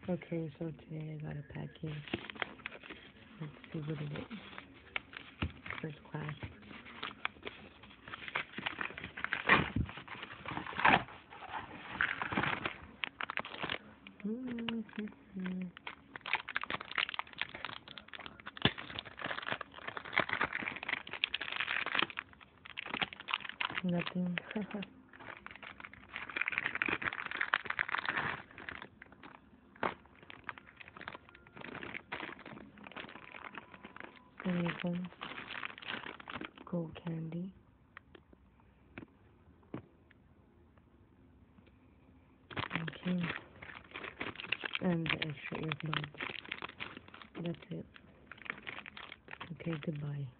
Okay, so today I got a package. Let's see what it is. First class. Nothing. Anything. Gold candy. Okay. And the extra earbuds. That's it. Okay, goodbye.